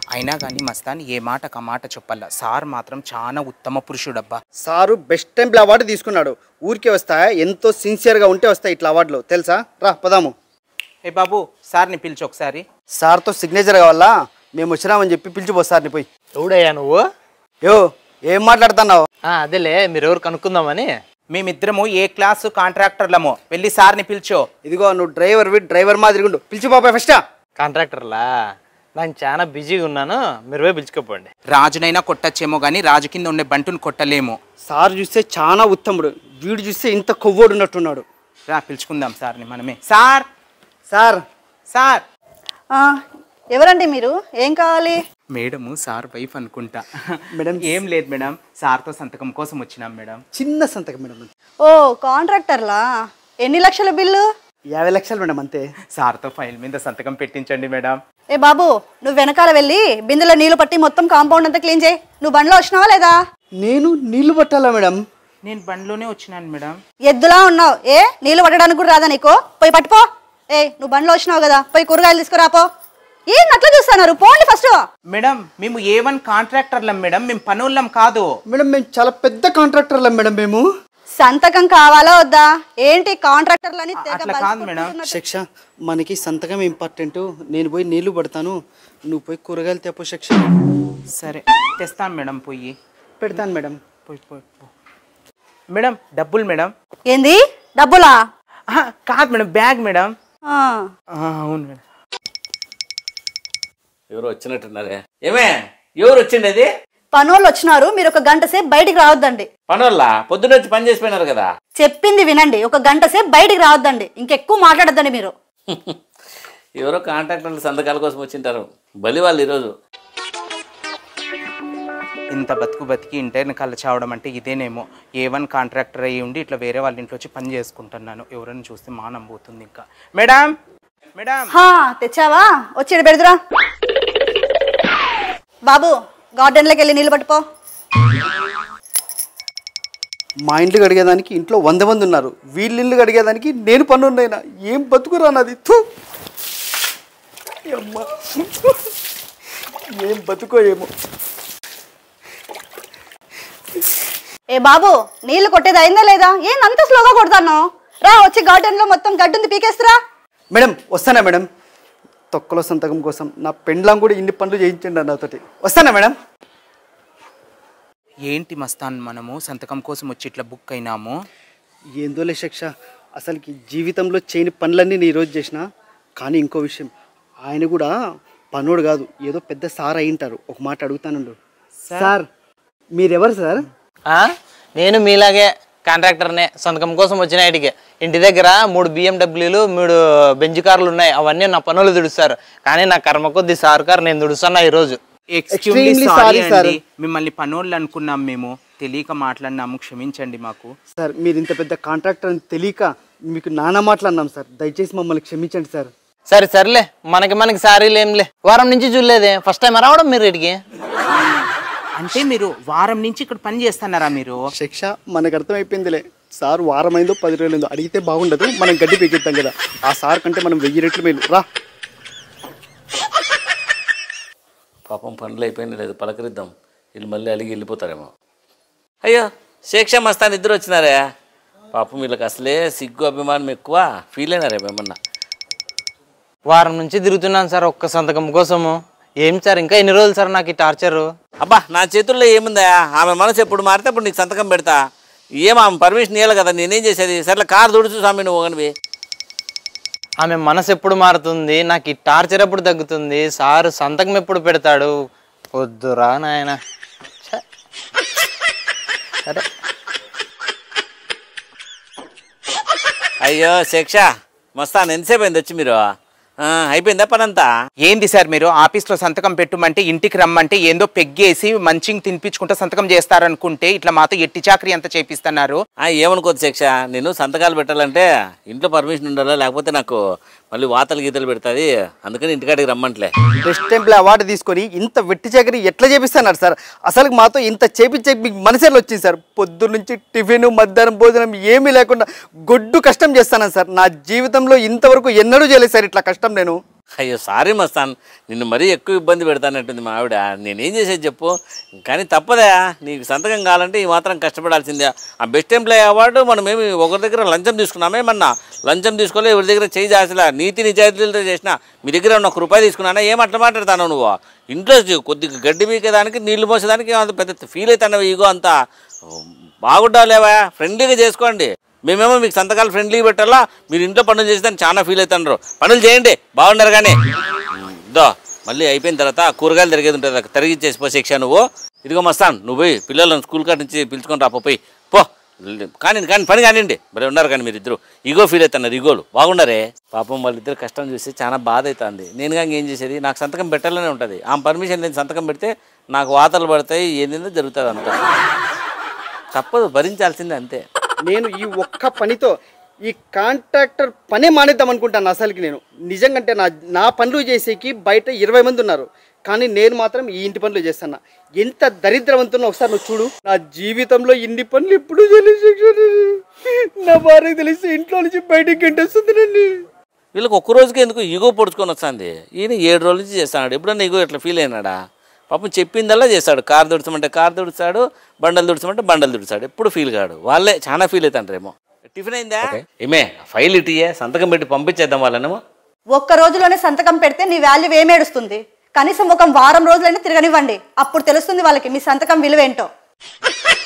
అయినా కానీ మస్తాన్ ఏ మాటకు ఆ మాట చెప్పాల, సార్ మాత్రం చాలా ఉత్తమ పురుషుడబ్బా. సారు బెస్ట్ టెంపుల్ అవార్డు తీసుకున్నాడు. ఊరికే వస్తాయా, ఎంతో సిన్సియర్గా ఉంటే వస్తాయి ఇట్లా అవార్డులు తెలుసా. రా పదాము. ఏ బాబు సార్ని పిలిచి ఒకసారి. సార్తో సిగ్నేచర్ కావాలా, మేము వచ్చినామని చెప్పి పిలిచిపో సార్ని పోయి. ఎవడయ్యా నువ్వు? యో ఏం మాట్లాడుతున్నావు? అదేలే మీరు ఎవరు కనుక్కుందామని. మేమిద్దరము ఏ క్లాసు కాంట్రాక్టర్లమో, వెళ్ళి సార్ని పిలిచో. ఇదిగో నువ్వు డ్రైవర్ మాదిరిగుండు, పిలిచి బాబాయ్ ఫస్ట్. కాంట్రాక్టర్లా? నేను చాలా బిజీగా ఉన్నాను, మీరు పోయి పిలుచుకోపోండి. రాజునైనా కొట్టచ్చేమో కానీ రాజు కింద ఉండే బంటుని కొట్టలేము. సార్ చూస్తే చాలా ఉత్తముడు, వీడు చూస్తే ఇంత కొవ్వోడు ఉన్నట్టున్నాడు. రా పిలుచుకుందాం సార్ని మనమే. సార్ సార్ సార్ ఎవరండి మీరు? ఏం కావాలి? మేడము సార్ వైఫ్ అనుకుంటా. మేడం ఏం లేదు మేడం, సార్తో సంతకం కోసం వచ్చినాం మేడం. చిన్న సంతకం మేడం. ఓ కాంట్రాక్టర్లా? ఎన్ని లక్షల బిల్లు? 50 లక్షలు మేడం అంతే. సార్తో ఫైల్ మీద సంతకం పెట్టించండి మేడం. ఏ బాబు, నువ్వు వెనకాల వెళ్ళి బిందెలో నీళ్లు పట్టి మొత్తం కాంపౌండ్ అంతా క్లీన్ చేయి. నువ్వు బండ్లో వచ్చినావా లేదా? నేను నీళ్లు పట్టాలా మేడం? నేను బండ్లోనే వచ్చినాను మేడం. ఎద్దులా ఉన్నావు. ఏ నీళ్లు పట్టడానికి కూడా రాదా నీకు? పోయి పట్టుపో. ఏ నువ్వు బండ్లో వచ్చినావు కదా, పోయి కూరగాయలు తీసుకురాపో. ఏం అట్లా చూస్తున్నారు? పోండి ఫస్ట్. మేడం మేము ఏ1 కాంట్రాక్టర్లం మేడం, మేము పనుల్లం కాదు మేడం. మేము చాలా పెద్ద కాంట్రాక్టర్లం మేడం. మేము సంతకం కావాలా వద్దా? ఏంటి కాంట్రాక్టర్లని? అట్లా కాదు మేడం. శిక్ష మనకి సంతకం ఇంపార్టెంట్. నేను పోయి నీళ్లు పడతాను, నువ్వు పోయి కూరగాయలు తెప్పో. శిక్ష సరే తెస్తాను మేడం, పోయి పెడతాను మేడం. పోయి పోయి మేడం. డబ్బులు మేడం. ఏంది డబ్బులా? కాదు మేడం, బ్యాగ్ మేడం. అవును మేడం. ఎవరు వచ్చినట్టున్నారే? ఏమే ఎవరు వచ్చిండేది? పనోళ్ళు వచ్చినారు, మీరు ఒక గంట సేపు బయటికి రావద్దండి. పనోళ్ళ పొద్దున వచ్చి పని చేసిపోయినారు కదా. చెప్పింది వినండి, ఒక గంట సేపు బయటికి రావద్దండి. ఇంకెక్కువ మాట్లాడద్దండి మీరు. ఎవరో కాంట్రాక్టర్లు సంతకాల కోసం వచ్చింటారు. బలి వాళ్ళు ఈరోజు. ఇంత బతికి ఇంటర్ని కళ్ళ చావడం అంటే ఇదేనేమో. ఏ1 కాంట్రాక్టర్ అయ్యి ఉండి ఇట్లా వేరే వాళ్ళ ఇంట్లో వచ్చి పని చేసుకుంటున్నాను. ఎవరైనా చూస్తే మానం పోతుంది. ఇంకా మేడం మేడం. తెచ్చావా? వచ్చి పెడుదురా బాబు. గార్డెన్లోకి వెళ్ళి నీళ్ళు పట్టుపో. మా ఇంట్లో అడిగేదానికి ఇంట్లో 100 మంది ఉన్నారు, వీళ్ళ ఇల్లు అడిగేదానికి నేను పన్నున్నాయినా. ఏం బతుకురా నాది. అమ్మా ఏం బతుకో ఏమో. ఏ బాబు, నీళ్లు కొట్టేది అయిందా లేదా? ఏందంత స్లోగా కొడతాను? రా వచ్చి గార్డెన్లో మొత్తం గడ్డుంది పీకేస్తురా. మేడం వస్తానా మేడం? తొక్కలో సంతకం కోసం నా పెండ్లాం కూడా ఇన్ని పనులు చేయించండి నాతోటి. వస్తానా మేడం? ఏంటి మస్తాన్, మనము సంతకం కోసం వచ్చి ఇట్లా బుక్ అయినాము. ఏందోలే శిక్ష, అసలుకి జీవితంలో చేయని పనులన్నీ నేను ఈరోజు చేసిన. కానీ ఇంకో విషయం, ఆయన కూడా పనోడు కాదు, ఏదో పెద్ద సార్ అయింటారు. ఒక మాట అడుగుతానుండు. సార్ మీరెవరు సార్? నేను మీలాగే కాంట్రాక్టర్నే. సంతకం కోసం వచ్చిన ఇంటికి. ఇంటి దగ్గర 3 BMWలు 3 బెంజ్ కార్లు ఉన్నాయి. అవన్నీ నా పనులు దుడుస్తారు. కానీ నా కర్మ కొద్ది సార్ కారు నేను దుడుస్తున్నా ఈరోజు. ఎక్స్ట్రీమ్లీ సారీ అండి, మిమ్మల్ని పనోళ్ళు అనుకున్నాం, మేము తెలియక మాట్లాడినాము, క్షమించండి మాకు. సార్ మీరు ఇంత పెద్ద కాంట్రాక్టర్ అని తెలియక మీకు నానా మాట్లాడినాం సార్, దయచేసి మమ్మల్ని క్షమించండి సార్. సరేలే, మనకి సారీలు ఏంలే. వారం నుంచి చూడలేదే, ఫస్ట్ టైం రావడం మీరు ఇడికి. అంటే మీరు వారం నుంచి ఇక్కడ పని చేస్తున్నారా మీరు? శిక్ష మనకు అర్థమైపోయిందిలే. సార్ వారం అయిందో 10 రోజులైందో అడిగితే బాగుండదు, మనం గడ్డి పీకిద్దాం కదా. ఆ సార్ కంటే మనం 1000 రెట్లు మేలు. రా పాపం పనులు అయిపోయింది, లేదు పలకరిద్దాం. వీళ్ళు మళ్ళీ అలిగి వెళ్ళిపోతారేమో. అయ్యో శిక్ష మస్తాన్ ఇద్దరు వచ్చినారే. పాపం వీళ్ళకి అసలే సిగ్గు అభిమానం ఎక్కువ. ఫీల్ అయినారే మేమన్నా. వారం నుంచి తిరుగుతున్నాను సార్ ఒక్క సంతకం కోసము. ఏం సార్ ఇంకా ఎన్ని రోజులు సార్ నాకు ఈ టార్చరు? అబ్బా నా చేతుల్లో ఏముందా? ఆమె మనసు ఎప్పుడు మారితే అప్పుడు నీకు సంతకం పెడతా. ఆమె పర్మిషన్ ఇవ్వాలి కదా, నేనేం చేసేది? సర్లే కారు దుడుచు స్వామి నువ్వు ఒకనివి. ఆమె మనసు ఎప్పుడు మారుతుంది, నాకు ఈ టార్చర్ ఎప్పుడు తగ్గుతుంది, సారు సంతకం ఎప్పుడు పెడతాడు? వద్దురా నాయన. సరే అయ్యో శిక్ష మస్తాన్ ఎంతసేపు అయింది వచ్చి మీరు? అయిపోయిందా పనంతా? ఏంది సార్ మీరు ఆఫీస్లో సంతకం పెట్టమంటే ఇంటికి రమ్మంటే ఏందో పెగ్గేసి మంచిగా తినిపించుకుంటా సంతకం చేస్తారనుకుంటే ఇట్లా మాతో ఎట్టి చాకరీ అంతా చేపిస్తున్నారు. ఏమనుకోదు శిక్ష, నేను సంతకాలు పెట్టాలంటే ఇంట్లో పర్మిషన్ ఉండాలా, లేకపోతే నాకు మళ్ళీ వాతలు గీతలు పెడుతుంది, అందుకని ఇంటికాడికి రమ్మంటలే. బెస్ట్ ఎంప్లాయ్ అవార్డు తీసుకొని ఇంత వెట్టి చాకరీ ఎట్లా చేపిస్తున్నారు సార్? అసలు మాతో ఇంత చేపించే మీకు మనసేలో వచ్చింది సార్. పొద్దున్న నుంచి టిఫిన్ మధ్యాహ్నం భోజనం ఏమీ లేకుండా గొడ్డు కష్టం చేస్తాను సార్. నా జీవితంలో ఇంతవరకు ఎన్నడూ చేయలేదు సార్ ఇట్లా కష్టం నేను. అయ్యో సారీ మస్తాన్, నిన్ను మరీ ఎక్కువ ఇబ్బంది పెడతానంటుంది మా ఆవిడ. నేనేం చేసేది చెప్పు, కానీ తప్పదా, నీకు సంతకం కావాలంటే ఈ మాత్రం కష్టపడాల్సిందే. ఆ బెస్ట్ ఎంప్లాయీ అవార్డు మనమేమి ఒకరి దగ్గర లంచం తీసుకున్నామేమన్నా? లంచం తీసుకోలే, ఎవరి దగ్గర చేయి చేసలా, నీతి నిజాయితీలతో చేసినా. మీ దగ్గర ఉన్న ₹1 తీసుకున్నానా? ఏం అట్లా మాట్లాడతాను నువ్వు? ఇంట్లో కొద్దిగా గడ్డి పీకేదానికి నీళ్లు మోసేదానికి అంత పెద్ద ఫీల్ అవుతాను. ఈగో అంతా బాగుండాలేవా, ఫ్రెండ్లీగా చేసుకోండి. మేమేమో మీకు సంతకాలు ఫ్రెండ్లీగా పెట్టాలా, మీరు ఇంట్లో పనులు చేసేదాన్ని చాలా ఫీల్ అవుతున్నారు. పనులు చేయండి, బాగున్నారు. కానీ దో మళ్ళీ అయిపోయిన తర్వాత కూరగాయలు తిరిగేది ఉంటుంది, తరిగిచ్చేసిపో శిక్ష. నువ్వు ఇదిగో మస్తాన్, నువ్వు పోయి పిల్లలను స్కూల్ కాడ నుంచి పిలుచుకొని రాపో, పోయి పో. కానీ పని కానివ్వండి, మరి ఉన్నారు. కానీ మీరు ఇద్దరు ఈగో ఫీల్ అవుతున్నారు, ఈగోలు బాగుండరే. పాపం వాళ్ళిద్దరు కష్టం చూసి చాలా బాధ అవుతుంది. నేను కానీ ఏం చేసేది, నాకు సంతకం పెట్టాలనే ఉంటుంది. ఆ పర్మిషన్ నేను సంతకం పెడితే నాకు వాతలు పడతాయి, ఏందో జరుగుతుంది అంతా. తప్పదు, భరించాల్సిందే అంతే. నేను ఈ ఒక్క పనితో ఈ కాంట్రాక్టర్ పనే మానేద్దాం అనుకుంటాను అసలుకి. నేను నిజంగా అంటే నా పనులు చేసేకి బయట 20 మంది ఉన్నారు, కానీ నేను మాత్రం ఈ ఇంటి పనులు చేస్తాను. ఎంత దరిద్రవంతున్నా ఒకసారి నువ్వు చూడు. నా జీవితంలో ఇన్ని పనులు ఎప్పుడు తెలిసి నా భార్యకు తెలిసి ఇంట్లో నుంచి బయటికి గంటేస్తుంది నన్ను. వీళ్ళకి ఒక్క రోజుకి ఎందుకు ఈగో పొడుచుకొని వస్తుంది? ఈయన 7 రోజుల నుంచి చేస్తాడు. ఎప్పుడన్నా ఈగో ఎట్లా ఫీల్ అయినాడా? పాపం చెప్పిందల్లా చేస్తాడు. కారు దుడుచమంటే కారు దుడుస్తాడు, బండలు దుడుచమంటే బండలు దుడుస్తాడు. ఎప్పుడు ఫీల్ కాడు. వాళ్ళే చాలా ఫీల్ అవుతాండ్రేమో. టిఫిన్ అయిందా? ఏమే ఫైల్ ఇటీయే, సంతకం పెట్టి పంపించేద్దాం వాళ్ళనేమో. ఒక్క రోజులోనే సంతకం పెడితే నీ వాల్యూ ఏమేడుస్తుంది? కనీసం ఒక వారం రోజులైనా తిరగనివ్వండి, అప్పుడు తెలుస్తుంది వాళ్ళకి మీ సంతకం విలువేంటో.